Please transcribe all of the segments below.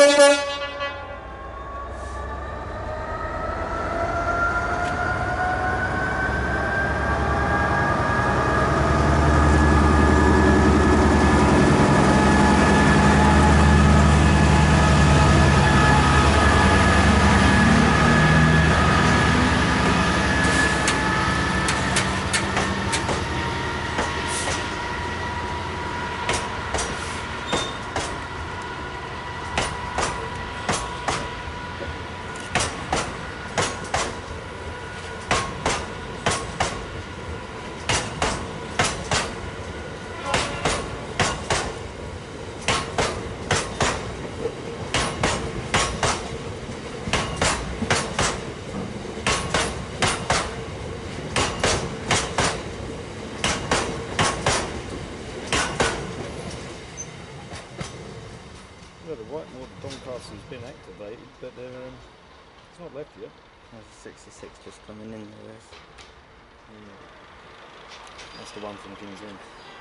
Well, the Whitemore Doncaster's been activated, but it's not left yet. There's a 66 just coming in there is. That's the one from King's Inn.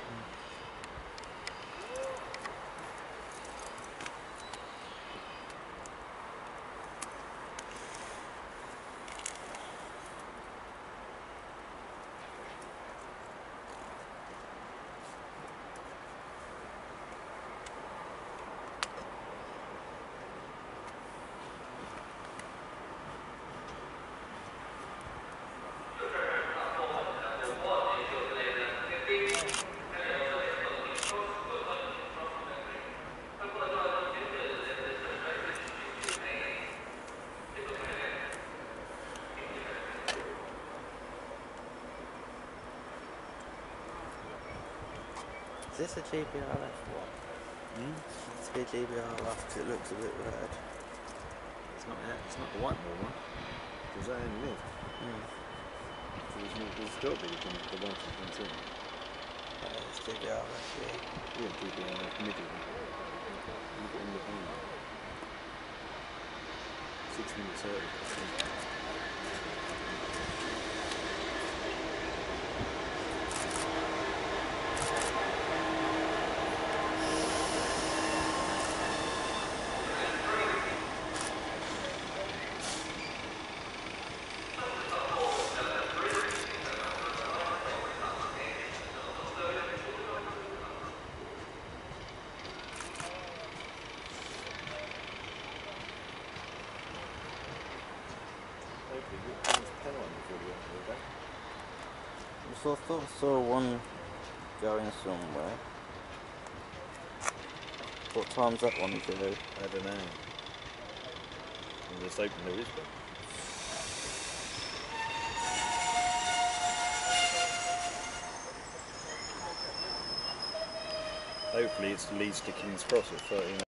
Is this a GBRF one? It's a GBRF because it looks a bit red. It's not the Whitemore one. Because that ain't lived. So there's got to be the one from King's Inn. It's GBRF, yeah. Yeah, GBRF middle. Look at the phone. 6 minutes early. So I thought I saw one going somewhere. What time's that one to do? I don't know. I'm just hoping there is one. Hopefully it's the Leeds to King's Cross at 13.